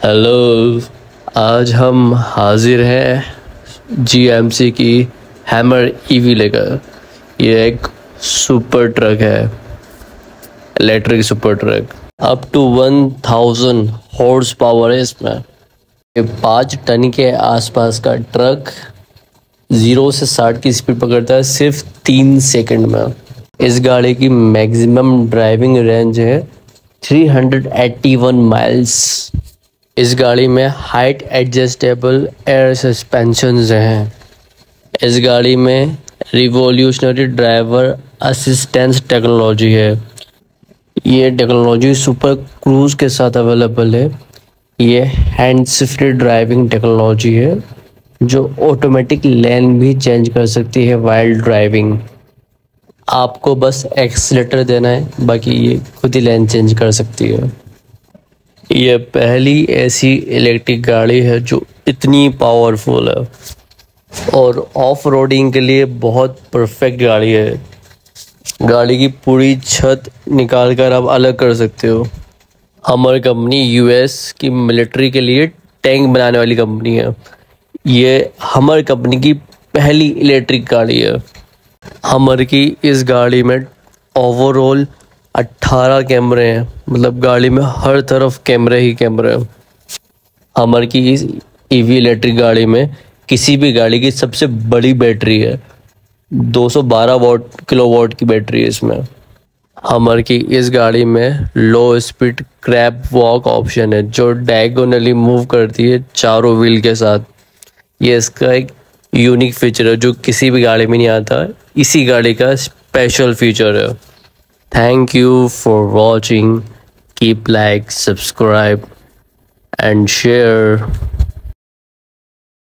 Hello. आज हम हाजिर हैं जीएमसी की हैमर ईवी लेकर। ये एक सुपर ट्रक है, electric super truck. Up to 1000 horsepower है इसमें। ये 5 टन के आसपास का ट्रक 0 से 60 की स्पीड पकड़ता है सिर्फ 3 सेकंड में। इस गाड़ी की मैक्सिमम ड्राइविंग रेंज है 381 माइल्स। इस गाड़ी में हाइट एडजस्टेबल एयर सस्पेंशंस हैं। इस गाड़ी में रिवॉल्यूशनरी ड्राइवर असिस्टेंस टेक्नोलॉजी है। ये टेक्नोलॉजी सुपर क्रूज के साथ अवेलेबल है। ये हैंड्स फ्री ड्राइविंग टेक्नोलॉजी है जो ऑटोमेटिक लेन भी चेंज कर सकती है वाइल ड्राइविंग। आपको बस एक्सीलेटर देना है, बाकी ये खुद ही लेन चेंज कर सकती है। ये पहली ऐसी इलेक्ट्रिक गाड़ी है जो इतनी पावरफुल है और ऑफ रोडिंग के लिए बहुत परफेक्ट गाड़ी है। गाड़ी की पूरी छत निकाल कर आप अलग कर सकते हो। हमारी कंपनी यूएस की मिलिट्री के लिए टैंक बनाने वाली कंपनी है। ये हमारी कंपनी की पहली इलेक्ट्रिक गाड़ी है। हमारी की इस गाड़ी में ओवरऑल 18 कैमरे हैं, मतलब गाड़ी में हर तरफ कैमरे ही कैमरे हैं। हमारी की इस ईवी इलेक्ट्रिक गाड़ी में किसी भी गाड़ी की सबसे बड़ी बैटरी है, 212 किलोवाट की बैटरी है इसमें। हमारी की इस गाड़ी में low speed crab walk option है जो डायगोनली मूव करती है चारों व्हील के साथ। ये इसका एक यूनिक फीचर है जो किसी भी गाड़ी में नहीं आता, इसी गाड़ी का स्पेशल फीचर है। Thank you for watching. Keep like, subscribe and share.